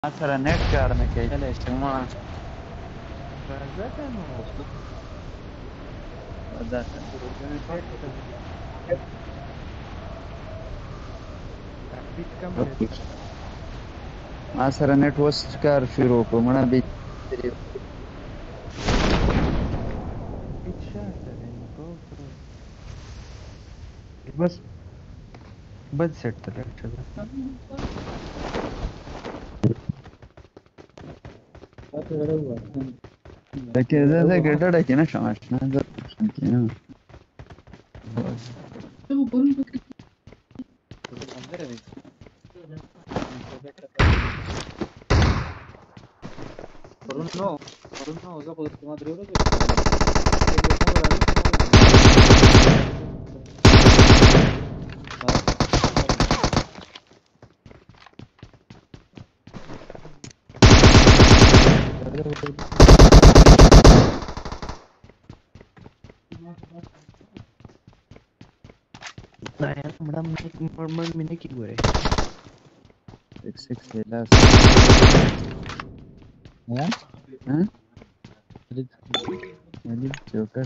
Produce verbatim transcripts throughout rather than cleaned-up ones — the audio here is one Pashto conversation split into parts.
سره نیټ کار نه کوي چله اجتماع راځه که نو راځه تحقیق کم دی ما سره نیټ اوس کار شروع کړو مړه بې هیڅ شاته دی نو کوو بس بد سیټ ته لګ چلا لکه زه زه ګډه کې نه شم اشنا زه شم کې نه پرون نو پرون نو زه خو درته ما درې ورځې نه یار مړه مړ مې نه کېږي ګورې سکس سکس لاس ها ها علي جوکر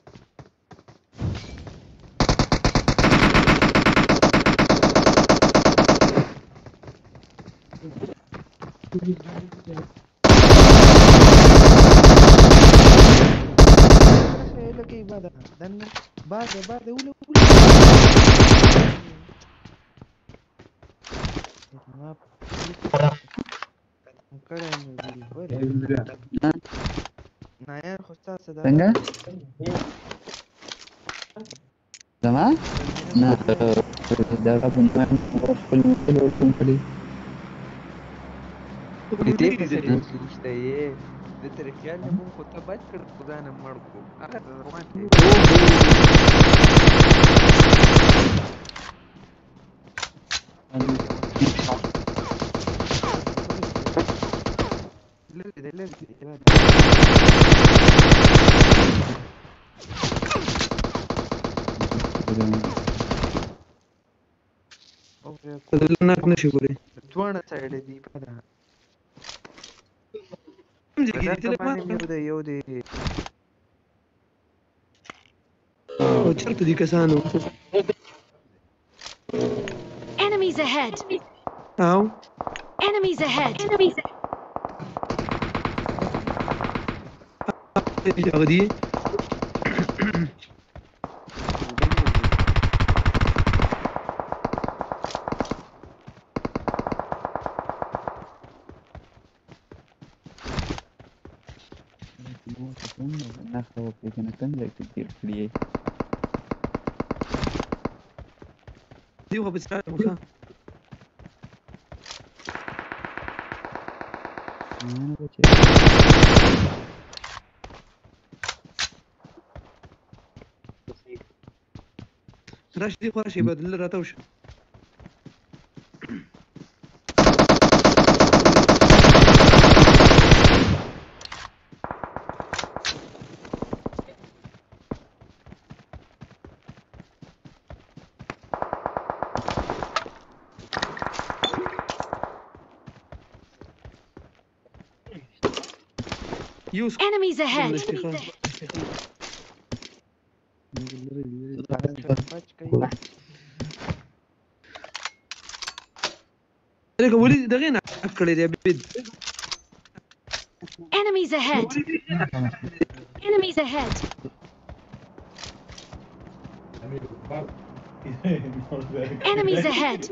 لکه عباده دنه باده باده وله ما کړه نو دی نه یار خو تاسو دا څنګه زما نه دا په ما خپل خپل ورته کړی دې دې دې نشته یې د تر خیال نه مونږ خو ته بچ کړ خدا نه مړ کو هغه روان دی لږ دې لږ دې خطرناک نشي ګورې دواړه سایډ دي په دا یو دی او چرته دي کسانو Enemies ahead! او Enemies ahead! Enemies ahead! هغه دي نه خو په کنه کوم ځای کې تیر کړی دی خو په ستاره مخه نه بچي راش دی خو شي بدل راته وشه Use Enemies ahead! لکه ولې دغه نه کړی دی بيد Enemies ahead! Enemies ahead! Enemies ahead!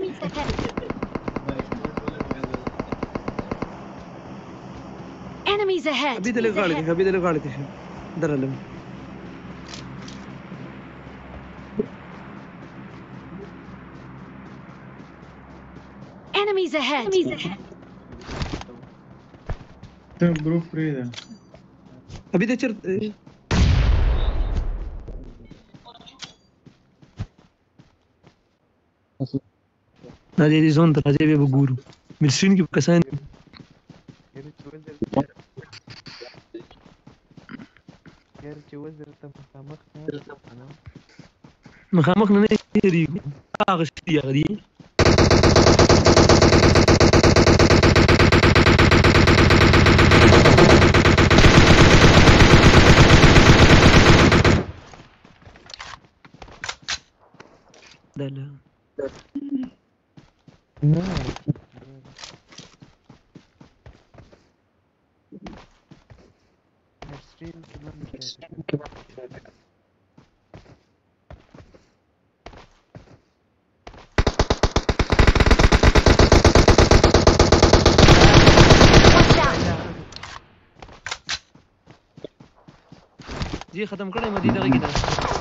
Enemies ahead! ابي دل غاړه ابي دل غاړه ته درلم Enemies ahead! ته ګروپ پرې ده ابي د چر نه دې زون ته راځي به ګورو ملشین کې کسان یار چې وزر ته مخامخ نه مخامخ نه لري هغه شي هغه دي لا No. نسرين كمان مشاكل. Watch out! جی ختم کړی مدي دغه کې ده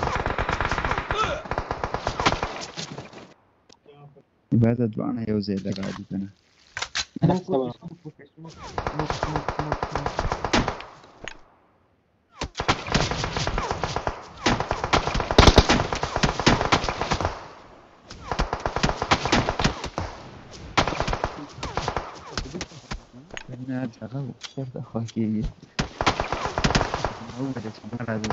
عبادت دوانه یو ځای لګا دي کنه Smoke, smoke, smoke, smoke, smoke, smoke, smoke, smoke. نه دغه چېرته خوا کېږي ووایه چې ما راځي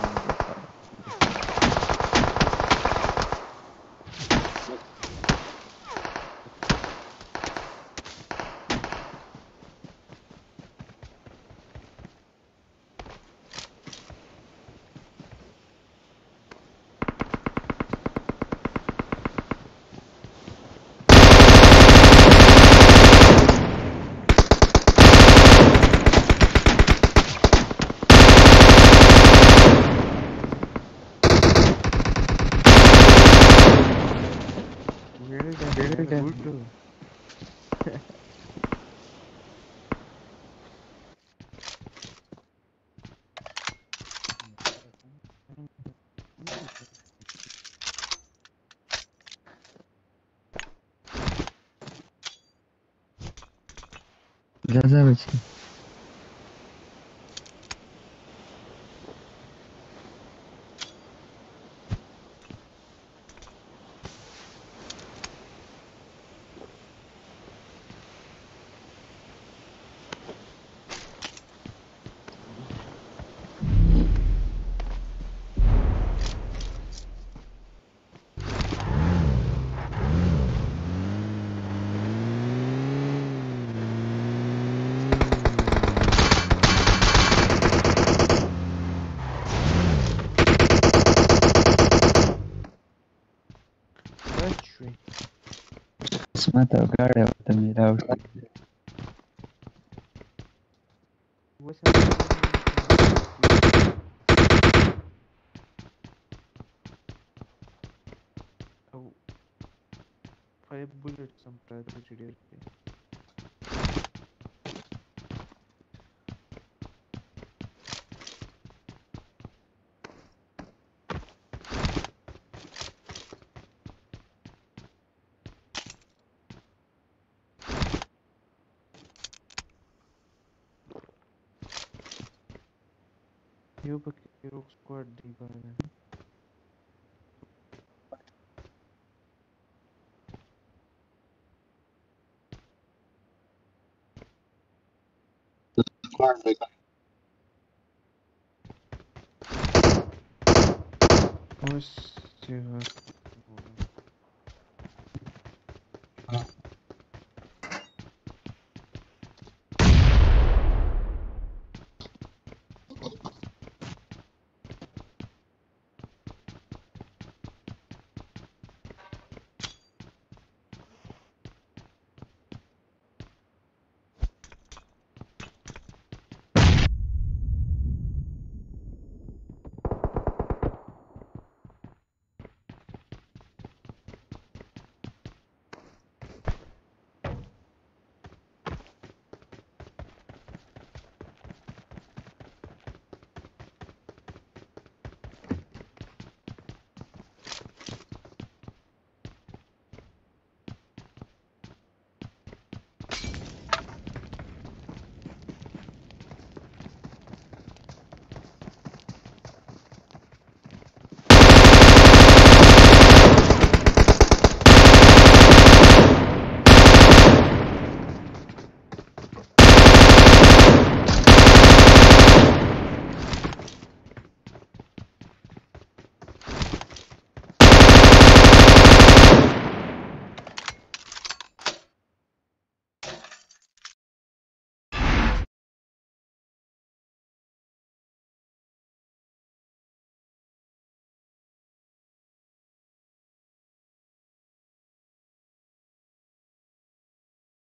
Very good, very good. ځه بچي Battery. قسمت او ګاډی ورته میلاو شي Oh, five bullets some private G D R P. You pick your squad deep on What's your